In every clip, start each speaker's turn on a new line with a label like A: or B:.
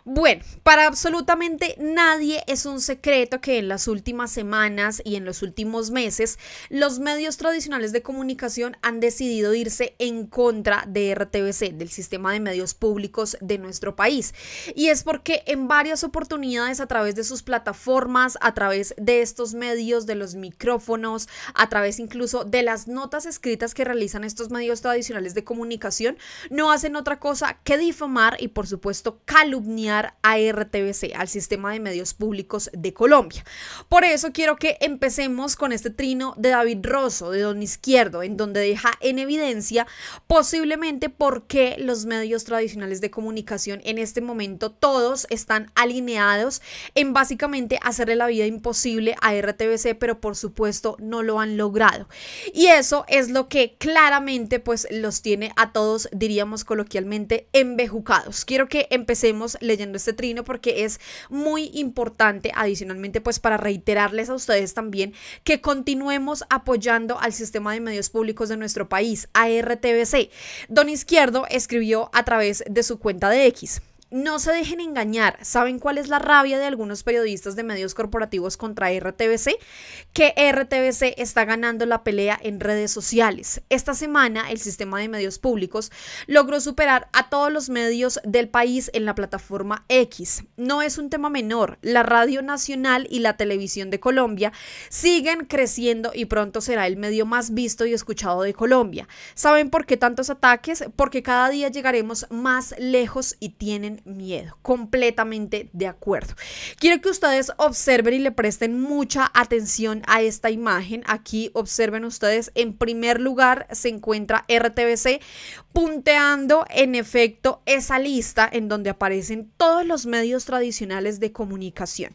A: Bueno, para absolutamente nadie es un secreto que en las últimas semanas y en los últimos meses los medios tradicionales de comunicación han decidido irse en contra de RTVC, del sistema de medios públicos de nuestro país. Y es porque en varias oportunidades, a través de sus plataformas, a través de estos medios, de los micrófonos, a través incluso de las notas escritas que realizan estos medios tradicionales de comunicación, no hacen otra cosa que difamar y, por supuesto, calumniar a RTVC, al sistema de medios públicos de Colombia. Por eso quiero que empecemos con este trino de David Rosso, de Don Izquierdo, en donde deja en evidencia posiblemente por qué los medios tradicionales de comunicación en este momento todos están alineados en básicamente hacerle la vida imposible a RTVC, pero por supuesto no lo han logrado. Y eso es lo que claramente pues los tiene a todos, diríamos coloquialmente, embejucados. Quiero que empecemos leyendo este trino porque es muy importante, adicionalmente pues para reiterarles a ustedes también que continuemos apoyando al sistema de medios públicos de nuestro país, a RTVC. Don Izquierdo escribió a través de su cuenta de X: no se dejen engañar. ¿Saben cuál es la rabia de algunos periodistas de medios corporativos contra RTVC? Que RTVC está ganando la pelea en redes sociales. Esta semana el sistema de medios públicos logró superar a todos los medios del país en la plataforma X. No es un tema menor. La Radio Nacional y la Televisión de Colombia siguen creciendo y pronto será el medio más visto y escuchado de Colombia. ¿Saben por qué tantos ataques? Porque cada día llegaremos más lejos y tienen miedo. Completamente de acuerdo. Quiero que ustedes observen y le presten mucha atención a esta imagen. Aquí observen ustedes, en primer lugar se encuentra RTVC punteando en efecto esa lista en donde aparecen todos los medios tradicionales de comunicación.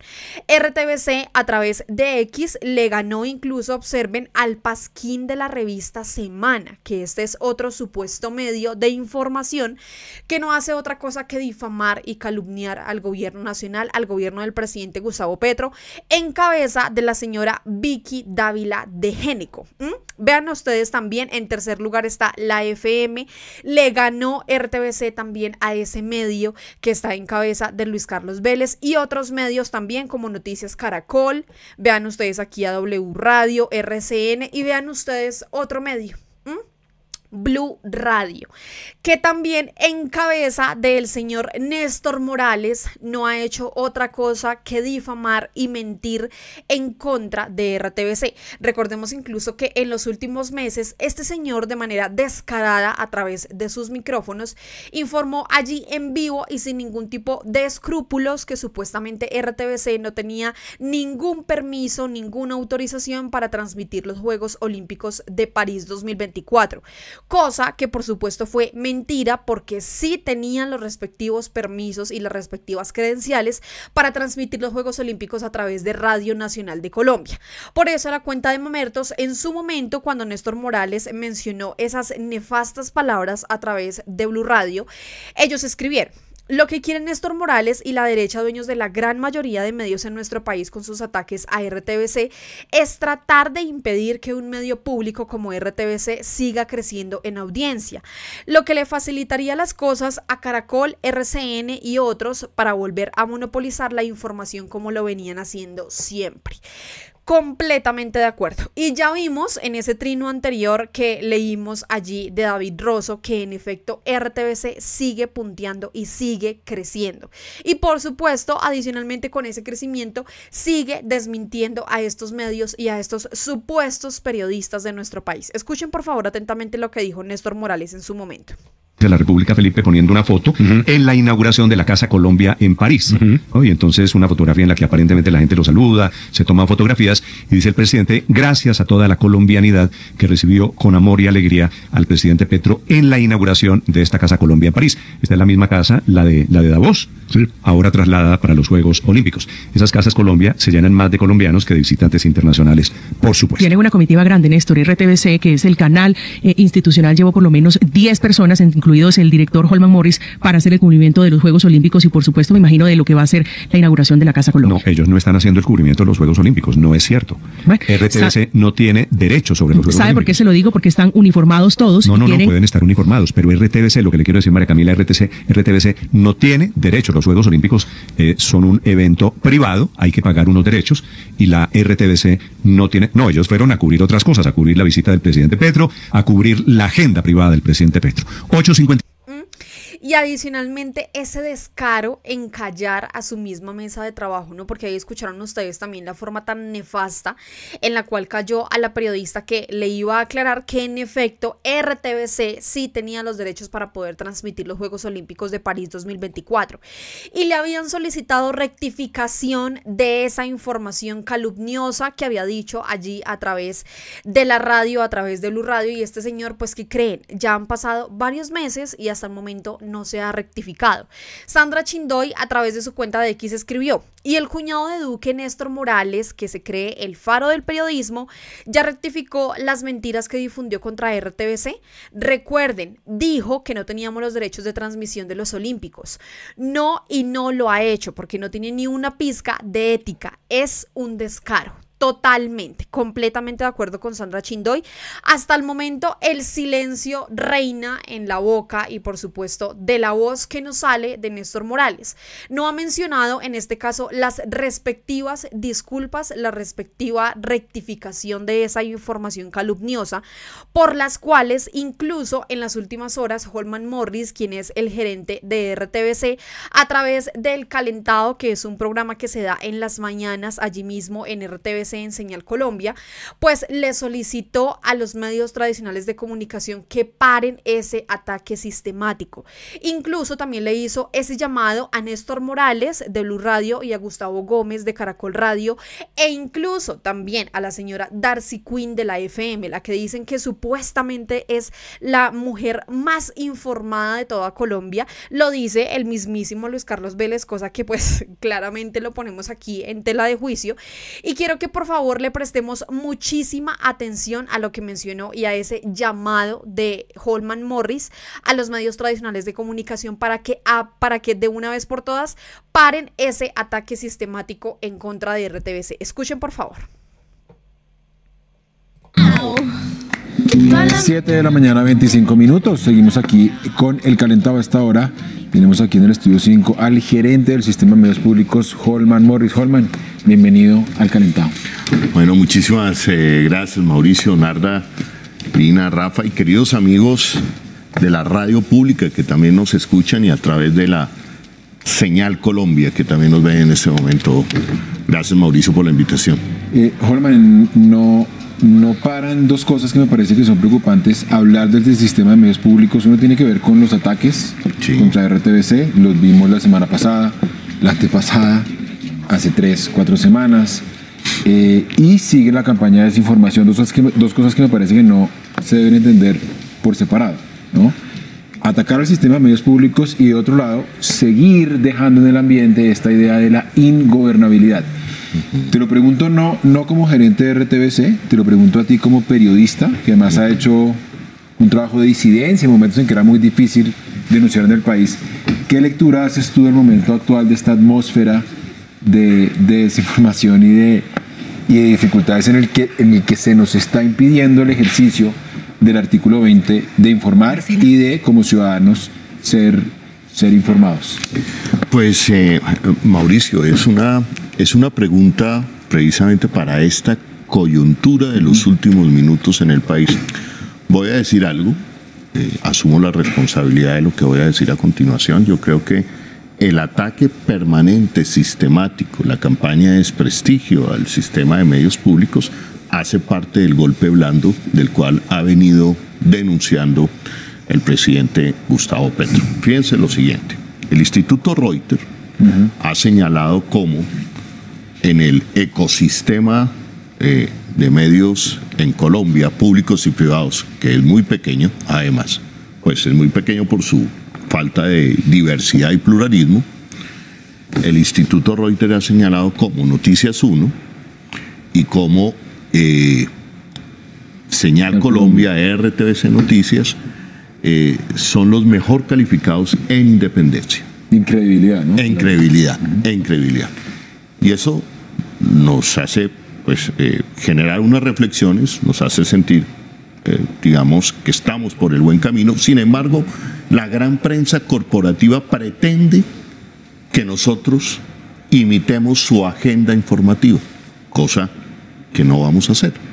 A: RTVC a través de X le ganó incluso, observen, al Pasquín de la revista Semana, que este es otro supuesto medio de información que no hace otra cosa que difamar y calumniar al gobierno nacional, al gobierno del presidente Gustavo Petro, en cabeza de la señora Vicky Dávila de Génico. Vean ustedes también, en tercer lugar está la FM, le ganó RTVC también a ese medio que está en cabeza de Luis Carlos Vélez y otros medios también como Noticias Caracol. Vean ustedes aquí a W Radio, RCN y vean ustedes otro medio, Blue Radio, que también en cabeza del señor Néstor Morales no ha hecho otra cosa que difamar y mentir en contra de RTVC. Recordemos incluso que en los últimos meses este señor, de manera descarada a través de sus micrófonos, informó allí en vivo y sin ningún tipo de escrúpulos que supuestamente RTVC no tenía ningún permiso, ninguna autorización para transmitir los Juegos Olímpicos de París 2024. Cosa que por supuesto fue mentira, porque sí tenían los respectivos permisos y las respectivas credenciales para transmitir los Juegos Olímpicos a través de Radio Nacional de Colombia. Por eso la cuenta de Mamertos, en su momento, cuando Néstor Morales mencionó esas nefastas palabras a través de Blue Radio, ellos escribieron: lo que quieren Néstor Morales y la derecha, dueños de la gran mayoría de medios en nuestro país con sus ataques a RTVC, es tratar de impedir que un medio público como RTVC siga creciendo en audiencia, lo que le facilitaría las cosas a Caracol, RCN y otros para volver a monopolizar la información como lo venían haciendo siempre. Completamente de acuerdo. Y ya vimos en ese trino anterior que leímos allí de David Rosso que en efecto RTVC sigue punteando y sigue creciendo. Y por supuesto, adicionalmente con ese crecimiento, sigue desmintiendo a estos medios y a estos supuestos periodistas de nuestro país. Escuchen por favor atentamente lo que dijo Néstor Morales en su momento.
B: De la República, Felipe, poniendo una foto en la inauguración de la Casa Colombia en París. Y entonces una fotografía en la que aparentemente la gente lo saluda, se toman fotografías y dice el presidente: gracias a toda la colombianidad que recibió con amor y alegría al presidente Petro en la inauguración de esta Casa Colombia en París. Esta es la misma casa, la de Davos, ahora trasladada para los Juegos Olímpicos. Esas casas Colombia se llenan más de colombianos que de visitantes internacionales, por supuesto.
C: Tiene una comitiva grande, Néstor. RTVC, que es el canal institucional, llevó por lo menos 10 personas, incluidos el director Holman Morris, para hacer el cubrimiento de los Juegos Olímpicos y por supuesto me imagino de lo que va a ser la inauguración de la Casa Colombia.
B: No, ellos no están haciendo el cubrimiento de los Juegos Olímpicos, no es cierto. Bueno, RTVC no tiene derecho sobre los Juegos Olímpicos. ¿Sabe por qué se lo digo? Porque están uniformados todos. No pueden estar uniformados, pero RTVC, lo que le quiero decir, María Camila, RTVC no tiene derecho. los Juegos Olímpicos son un evento privado, hay que pagar unos derechos, y la RTBC no tiene, no, ellos fueron a cubrir otras cosas, a cubrir la visita del presidente Petro, a cubrir la agenda privada del presidente Petro. 8:50.
A: Y adicionalmente ese descaro en callar a su misma mesa de trabajo, ¿no? Porque ahí escucharon ustedes también la forma tan nefasta en la cual cayó a la periodista que le iba a aclarar que en efecto RTBC sí tenía los derechos para poder transmitir los Juegos Olímpicos de París 2024. Y le habían solicitado rectificación de esa información calumniosa que había dicho allí a través de la radio, a través de Blue Radio. Y este señor, pues, ¿qué creen? Ya han pasado varios meses y hasta el momento no se ha rectificado. Sandra Chindoy a través de su cuenta de X escribió: y el cuñado de Duque, Néstor Morales, que se cree el faro del periodismo, ya rectificó las mentiras que difundió contra RTBC. Recuerden, dijo que no teníamos los derechos de transmisión de los Olímpicos. No, y no lo ha hecho porque no tiene ni una pizca de ética. Es un descaro. Totalmente, completamente de acuerdo con Sandra Chindoy. Hasta el momento el silencio reina en la boca y por supuesto de la voz que nos sale de Néstor Morales. No ha mencionado en este caso las respectivas disculpas, la respectiva rectificación de esa información calumniosa, por las cuales incluso en las últimas horas Holman Morris, quien es el gerente de RTBC, a través del Calentado, que es un programa que se da en las mañanas allí mismo en RTBC, en Señal Colombia, pues le solicitó a los medios tradicionales de comunicación que paren ese ataque sistemático. Incluso también le hizo ese llamado a Néstor Morales de Blue Radio y a Gustavo Gómez de Caracol Radio, e incluso también a la señora Darcy Quinn de la FM, la que dicen que supuestamente es la mujer más informada de toda Colombia. Lo dice el mismísimo Luis Carlos Vélez, cosa que pues claramente lo ponemos aquí en tela de juicio. Y quiero que por favor le prestemos muchísima atención a lo que mencionó y a ese llamado de Holman Morris a los medios tradicionales de comunicación para que de una vez por todas paren ese ataque sistemático en contra de RTBC. Escuchen por favor.
D: 7 de la mañana, 25 minutos. Seguimos aquí con el Calentado a esta hora. Tenemos aquí en el estudio 5 al gerente del Sistema de Medios Públicos, Holman Morris. Holman, bienvenido al Calentado.
E: Bueno, muchísimas gracias, Mauricio, Narda, Lina, Rafa y queridos amigos de la radio pública que también nos escuchan y a través de la Señal Colombia que también nos ven en este momento. Gracias, Mauricio, por la invitación.
D: Holman, no paran dos cosas que me parece que son preocupantes. Hablar del sistema de medios públicos, uno tiene que ver con los ataques contra RTBC, los vimos la semana pasada, la antepasada, hace 3-4 semanas, y sigue la campaña de desinformación, dos cosas que me parece que no se deben entender por separado, ¿no? Atacar al sistema de medios públicos y de otro lado, seguir dejando en el ambiente esta idea de la ingobernabilidad. Te lo pregunto no como gerente de RTBC, te lo pregunto a ti como periodista, que además ha hecho un trabajo de disidencia en momentos en que era muy difícil denunciar en el país. ¿Qué lectura haces tú del momento actual de esta atmósfera de desinformación y de dificultades en el que se nos está impidiendo el ejercicio del artículo 20 de informar y de, como ciudadanos, ser informados?
E: Pues, Mauricio, es una pregunta precisamente para esta coyuntura de los últimos minutos en el país. Voy a decir algo, asumo la responsabilidad de lo que voy a decir a continuación. Yo creo que el ataque permanente, sistemático, la campaña de desprestigio al sistema de medios públicos hace parte del golpe blando del cual ha venido denunciando el presidente Gustavo Petro. Fíjense lo siguiente, el Instituto Reuters ha señalado cómo en el ecosistema de medios en Colombia, públicos y privados, que es muy pequeño, además, pues es muy pequeño por su falta de diversidad y pluralismo, el Instituto Reuters ha señalado como Noticias 1 y como Señal Colombia, RTBC Noticias, son los mejor calificados en independencia.
D: Incredibilidad, ¿no?
E: En credibilidad, en credibilidad. Y eso nos hace generar unas reflexiones, nos hace sentir, digamos, que estamos por el buen camino. Sin embargo, la gran prensa corporativa pretende que nosotros imitemos su agenda informativa, cosa que no vamos a hacer.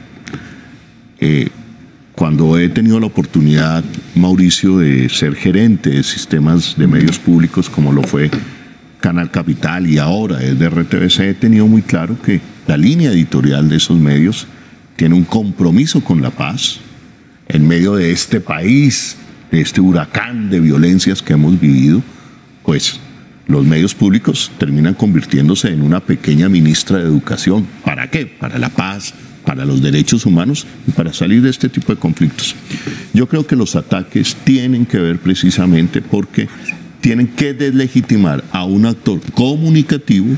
E: Cuando he tenido la oportunidad, Mauricio, de ser gerente de sistemas de medios públicos, como lo fue Canal Capital y ahora es de RTBC, he tenido muy claro que la línea editorial de esos medios tiene un compromiso con la paz en medio de este país, de este huracán de violencias que hemos vivido. Pues los medios públicos terminan convirtiéndose en una pequeña ministra de educación. ¿Para qué? Para la paz, para los derechos humanos y para salir de este tipo de conflictos. Yo creo que los ataques tienen que ver precisamente porque tienen que deslegitimar a un actor comunicativo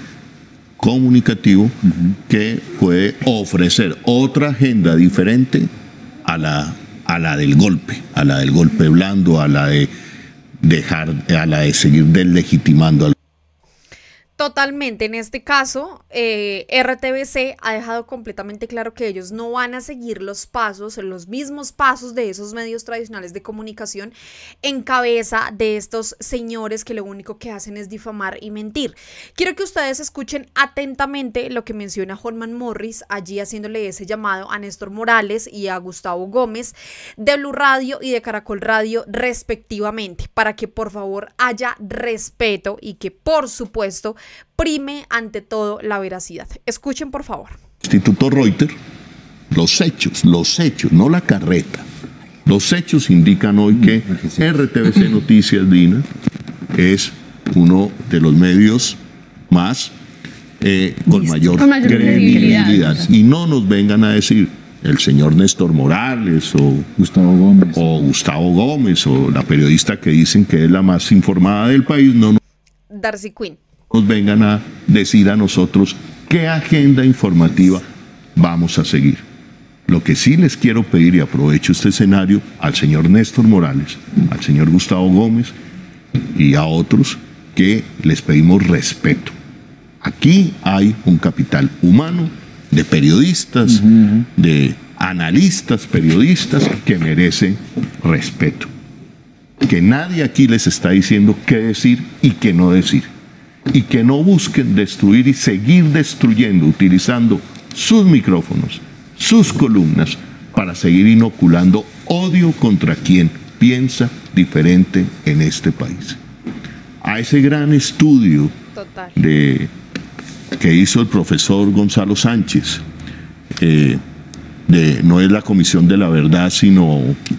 E: que puede ofrecer otra agenda diferente a la del golpe blando, a la de seguir deslegitimando.
A: Totalmente, en este caso, RTBC ha dejado completamente claro que ellos no van a seguir los mismos pasos de esos medios tradicionales de comunicación en cabeza de estos señores que lo único que hacen es difamar y mentir. Quiero que ustedes escuchen atentamente lo que menciona Holman Morris, allí haciéndole ese llamado a Néstor Morales y a Gustavo Gómez de Blue Radio y de Caracol Radio respectivamente, para que por favor haya respeto y que por supuesto prime ante todo la veracidad. Escuchen por favor.
E: Instituto Reuters, los hechos, no la carreta. Los hechos indican hoy que RTBC Noticias, Dina, es uno de los medios más con mayor credibilidad. Y no nos vengan a decir el señor Néstor Morales o Gustavo Gómez o la periodista que dicen que es la más informada del país, no
A: Darcy Quinn.
E: Nos vengan a decir a nosotros qué agenda informativa vamos a seguir. Lo que sí les quiero pedir, y aprovecho este escenario, al señor Néstor Morales, al señor Gustavo Gómez y a otros, que les pedimos respeto. Aquí hay un capital humano de periodistas, de analistas, periodistas, que merece respeto. Que nadie aquí les está diciendo qué decir y qué no decir. Y que no busquen destruir y seguir destruyendo, utilizando sus micrófonos, sus columnas, para seguir inoculando odio contra quien piensa diferente en este país. A ese gran estudio que hizo el profesor Gonzalo Sánchez, no es la Comisión de la Verdad, sino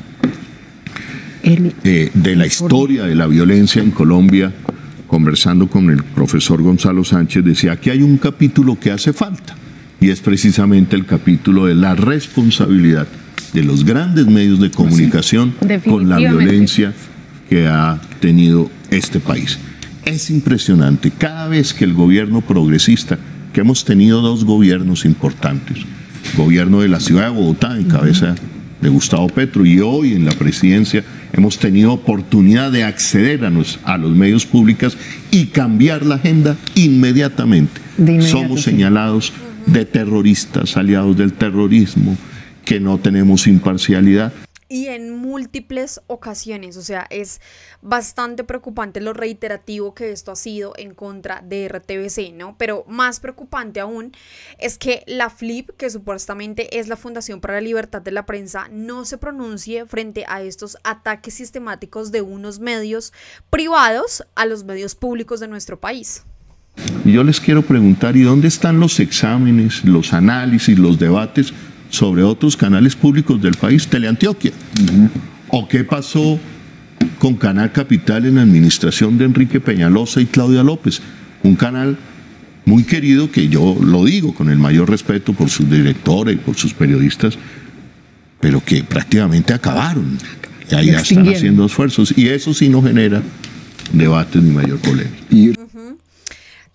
E: de la historia de la violencia en Colombia. Conversando con el profesor Gonzalo Sánchez, decía que hay un capítulo que hace falta, y es precisamente el capítulo de la responsabilidad de los grandes medios de comunicación con la violencia que ha tenido este país. Es impresionante, cada vez que el gobierno progresista, que hemos tenido dos gobiernos importantes, gobierno de la ciudad de Bogotá en cabeza de Gustavo Petro, y hoy en la presidencia hemos tenido oportunidad de acceder a los medios públicos y cambiar la agenda inmediatamente. Somos señalados de terroristas, aliados del terrorismo, que no tenemos imparcialidad.
A: Y en múltiples ocasiones, o sea, es bastante preocupante lo reiterativo que esto ha sido en contra de RTBC, ¿no? Pero más preocupante aún es que la FLIP, que supuestamente es la Fundación para la Libertad de la Prensa, no se pronuncie frente a estos ataques sistemáticos de unos medios privados a los medios públicos de nuestro país.
E: Y yo les quiero preguntar, ¿y dónde están los exámenes, los análisis, los debates sobre otros canales públicos del país? Teleantioquia. ¿O qué pasó con Canal Capital en la administración de Enrique Peñalosa y Claudia López? Un canal muy querido, que yo lo digo con el mayor respeto por su directora y por sus periodistas, pero que prácticamente acabaron. Y ahí ya están haciendo esfuerzos, y eso sí no genera debates ni mayor polémica.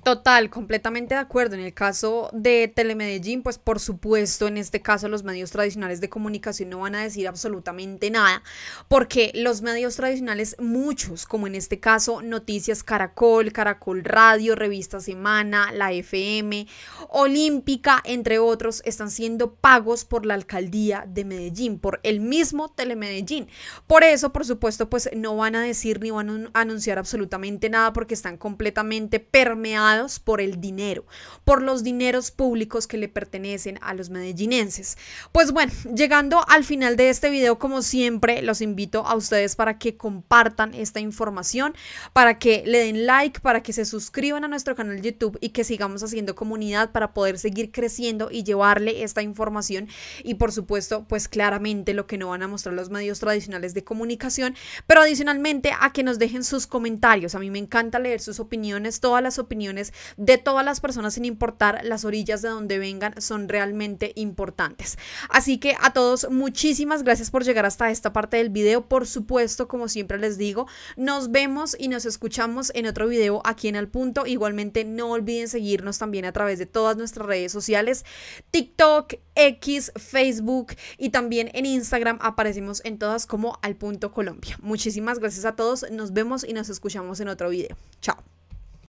A: Total, completamente de acuerdo. En el caso de Telemedellín, pues por supuesto, en este caso los medios tradicionales de comunicación no van a decir absolutamente nada, porque los medios tradicionales, muchos, como en este caso Noticias Caracol, Caracol Radio, Revista Semana, la FM, Olímpica, entre otros, están siendo pagos por la alcaldía de Medellín, por el mismo Telemedellín. Por eso, por supuesto, pues no van a decir ni van a anunciar absolutamente nada, porque están completamente permeados por el dinero, por los dineros públicos que le pertenecen a los medellinenses. Pues bueno, llegando al final de este video, como siempre, los invito a ustedes para que compartan esta información, para que le den like, para que se suscriban a nuestro canal de YouTube y que sigamos haciendo comunidad para poder seguir creciendo y llevarle esta información y por supuesto, pues claramente lo que no van a mostrar los medios tradicionales de comunicación, pero adicionalmente a que nos dejen sus comentarios. A mí me encanta leer sus opiniones, todas las opiniones de todas las personas sin importar las orillas de donde vengan son realmente importantes. Así que a todos muchísimas gracias por llegar hasta esta parte del video. Por supuesto, como siempre les digo, nos vemos y nos escuchamos en otro video aquí en Al Punto. Igualmente no olviden seguirnos también a través de todas nuestras redes sociales, TikTok, X, Facebook y también en Instagram aparecemos en todas como Al Punto Colombia. Muchísimas gracias a todos, nos vemos y nos escuchamos en otro video. Chao.